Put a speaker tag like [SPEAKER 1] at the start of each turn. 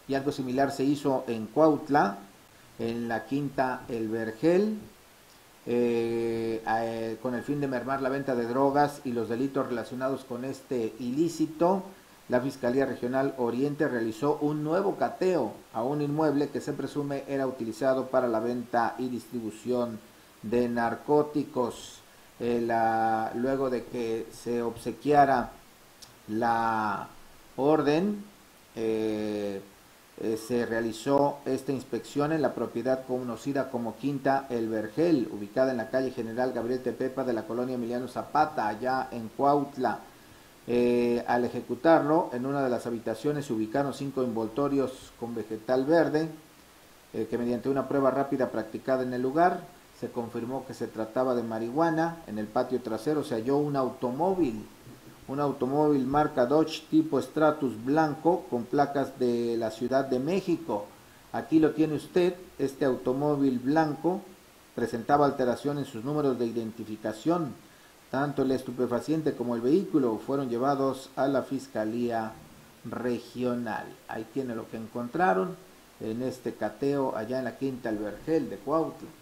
[SPEAKER 1] y algo similar se hizo en Cuautla, en la Quinta El Vergel, con el fin de mermar la venta de drogas y los delitos relacionados con este ilícito. La Fiscalía Regional Oriente realizó un nuevo cateo a un inmueble que se presume era utilizado para la venta y distribución de narcóticos. Luego de que se obsequiara la orden, se realizó esta inspección en la propiedad conocida como Quinta El Vergel, ubicada en la calle General Gabriel Tepepa de la colonia Emiliano Zapata, allá en Cuautla. Al ejecutarlo, en una de las habitaciones se ubicaron 5 envoltorios con vegetal verde, que mediante una prueba rápida practicada en el lugar, se confirmó que se trataba de marihuana. En el patio trasero se halló un automóvil marca Dodge tipo Stratus blanco con placas de la Ciudad de México. Aquí lo tiene usted, este automóvil blanco presentaba alteración en sus números de identificación. Tanto el estupefaciente como el vehículo fueron llevados a la Fiscalía Regional. Ahí tiene lo que encontraron en este cateo allá en la Quinta El Vergel de Cuautla.